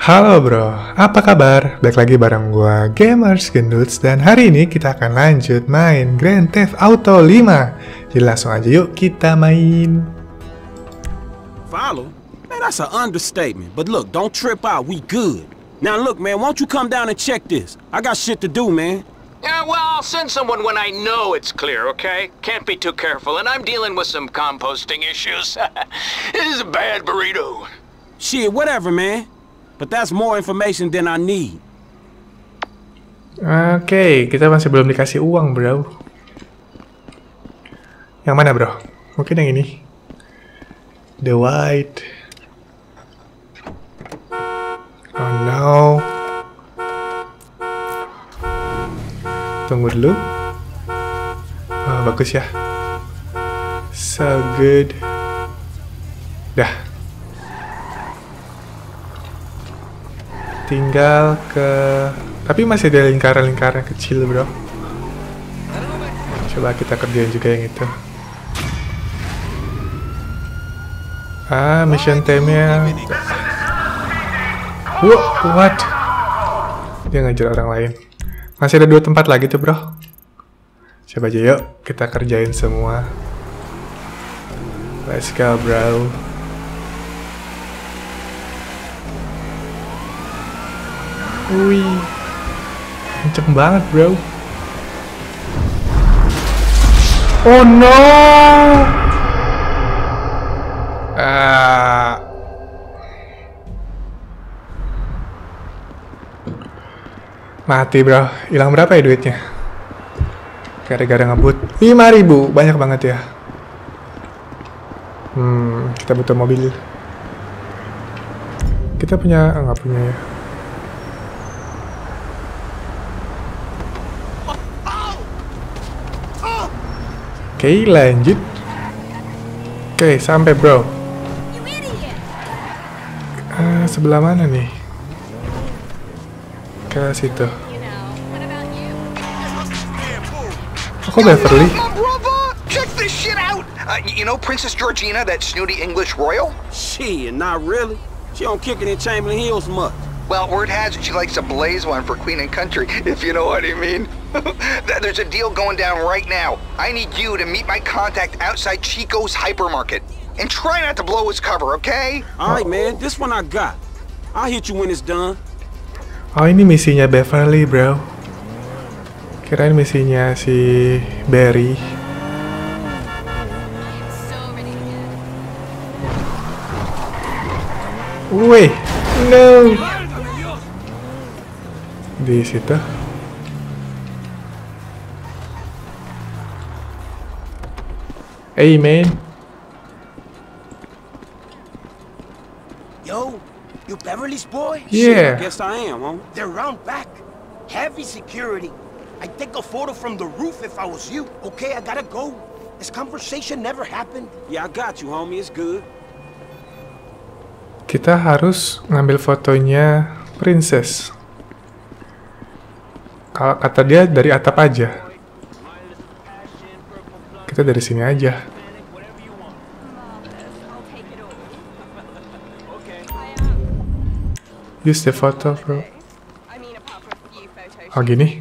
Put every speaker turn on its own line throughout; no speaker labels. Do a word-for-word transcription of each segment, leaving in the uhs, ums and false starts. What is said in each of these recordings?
Halo bro, apa kabar? Balik lagi bareng gua Gamers Genduts dan hari ini kita akan lanjut main Grand Theft Auto lima. Jadi langsung aja yuk kita main.
Follow? Man, that's an understatement. But look, don't trip out. We good. Now look, man, won't you come down and check this? I got shit to do, man.
Yeah, well, I'll send someone when I know it's clear, okay? Can't be too careful, and I'm dealing with some composting issues. This is a bad burrito.
Shit, whatever, man. But that's more information than I need.
Oke, okay, kita masih belum dikasih uang bro. Yang mana bro? Mungkin yang ini. The White. Oh no. Tunggu dulu. Oh, bagus ya. So good. Dah. Tinggal ke... Tapi masih ada lingkaran-lingkaran kecil bro. Coba kita kerjain juga yang itu. Ah, mission time-nya. Wow, what? Dia ngajar orang lain. Masih ada dua tempat lagi tuh bro. Coba aja yuk kita kerjain semua. Let's go bro. Wih, kenceng banget bro. Oh no. Uh... Mati bro. Hilang berapa ya duitnya? Gara-gara ngebut lima ribu, banyak banget ya. Hmm, kita butuh mobil. Kita punya, oh, nggak punya ya. Oke, okay, lanjut. Oke, okay, sampai bro. Uh, sebelah mana nih? Ke situ. Kok Beverly?
Check this shit out. Uh, you know Princess Georgina, that snooty English royal?
Shit, not really. She don't kick it in Chamberlain Hills much.
Well, word has it she likes to blaze one for Queen and Country, if you know what I mean. There's a deal going down right now. I need you to meet my contact outside Chico's hypermarket. And try not to blow his cover, okay?
Alright, man. This one I got. I'll hit you when it's done.
Oh, ini misinya Beverly, bro. Kirain misinya si Barry. Wih, no. Di situ. Hey man.
Yo, you Beverly's boy?
Yeah.
Shit, I guess I am, huh?
They're round back. Heavy security. I'd take a photo from the roof if I was you. Okay, I gotta go. This conversation never happened.
Yeah, I got you, homie. It's good.
Kita harus ngambil fotonya Princess. Kalau kata dia dari atap aja. Kita dari sini aja. Use the photo, bro. Oh, gini?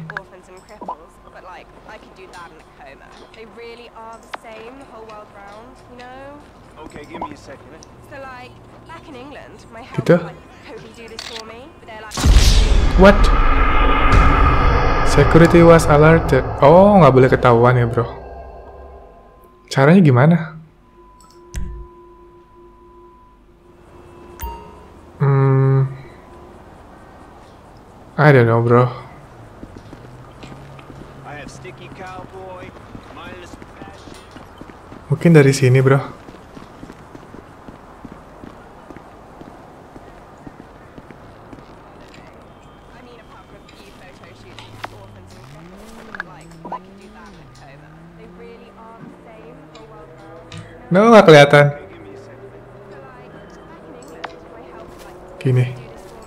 Gitu? What? Security was alerted. Oh, nggak boleh ketahuan ya, bro. Caranya gimana? Hmm, I don't know, bro. Mungkin dari sini, bro. No, nggak kelihatan. Gini.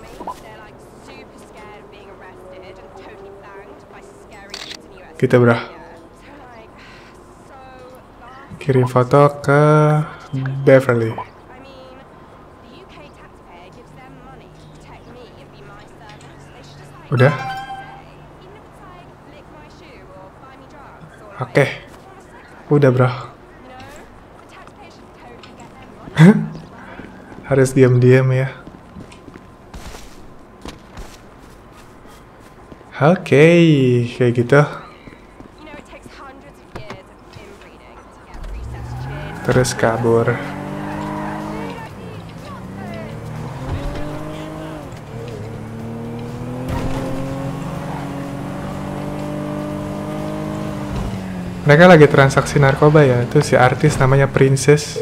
Gitu bro. Kirim foto ke Beverly.
I mean, the U K taxpayer gives them money
Udah? Oke. Udah, bro. Harus diam-diam ya. Oke, kayak gitu. Terus kabur. Mereka lagi transaksi narkoba ya. Itu si artis namanya Princess.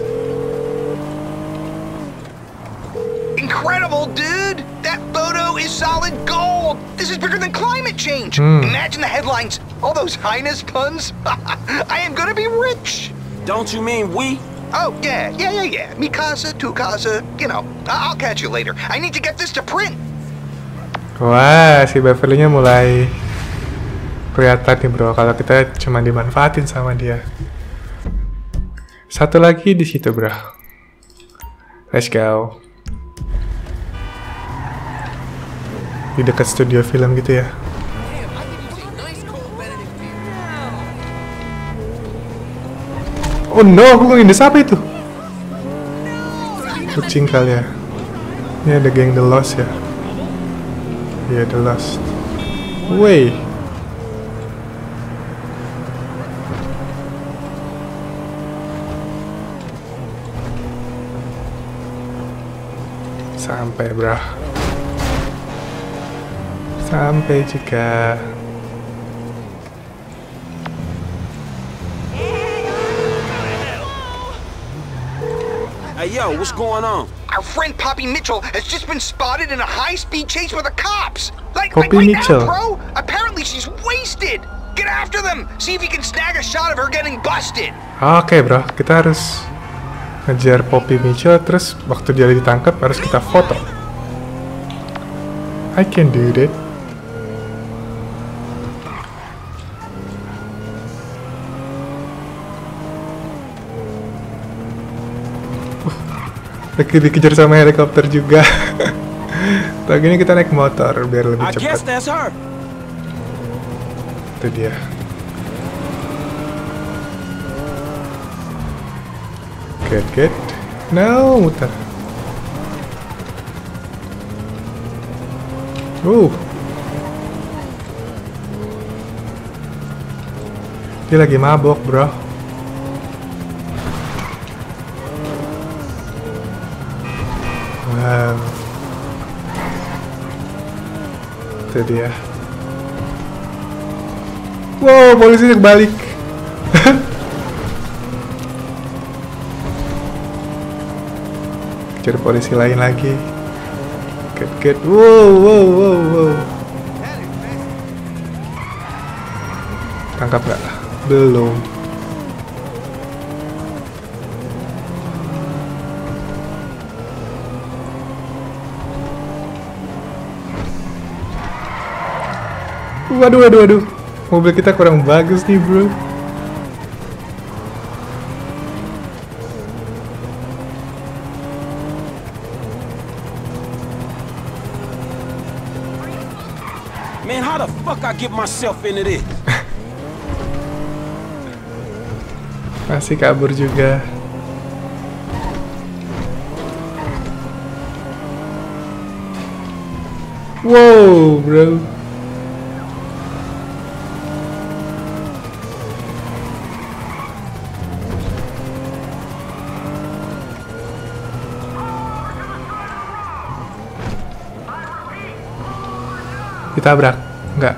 Incredible, dude! That photo is solid gold! This is bigger than climate change!
Hmm.
Imagine the headlines. All those highness puns. I am gonna be rich!
Don't you mean we?
Oh, yeah, yeah, yeah, yeah. Mikasa, Tukasa, you know. I- I'll catch you later. I need to get this to print.
Wah, si Beverly-nya mulai kelihatan nih bro, kalau kita cuma dimanfaatin sama dia. Satu lagi di situ bro. Let's go. Di dekat studio film gitu ya. Oh no, aku ngindes apa itu? Kucing kali ya. Ini ada geng The Lost ya. Iya, yeah, The Lost. Wey. Sampai bro. Sampai juga.
Hey, yo, what's going on?
Our friend Poppy Mitchell has just been spotted in a high-speed chase with the cops. Like,
Poppy
like right
Mitchell.
now, bro. Apparently she's wasted. Get after them. See if you can snag a shot of her getting busted.
Oke okay, bro, kita harus ngejar Poppy Mitchell, terus waktu dia ditangkap harus kita foto. I can do that. Lagi dikejar sama helikopter juga. Lagi ini kita naik motor biar lebih
I guess
cepat.
that's her.
Itu dia. Get get. No, muter. Uh. Dia lagi mabok, bro. Wow. Itu dia. Wow, polisinya balik. Cari polisi lain lagi. Get get. Wow, wow, wow, wow. Tangkap nggak? Belum. Waduh, waduh, waduh. Mobil kita kurang bagus nih, bro.
Man, how the fuck I get myself into this?
Masih kabur juga. Wow, bro. Ditabrak? Enggak.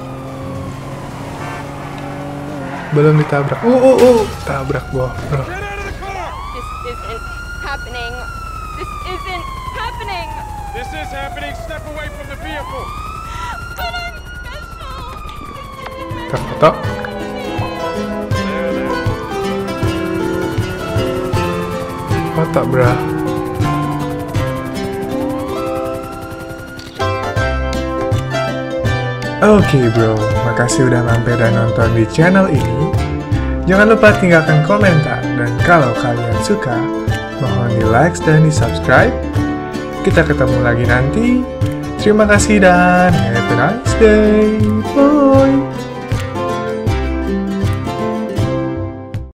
Belum ditabrak. Uh, uh, uh. Tabrak, bro. bro.
This isn't happening. This isn't happening.
This is happening. Step away from the vehicle.
But I'm special.
Kita foto. Foto, bro. Oke okay, bro, makasih udah mampir dan nonton di channel ini. Jangan lupa tinggalkan komentar, dan kalau kalian suka, mohon di like dan di subscribe. kita ketemu lagi nanti. Terima kasih dan have a nice day. Bye.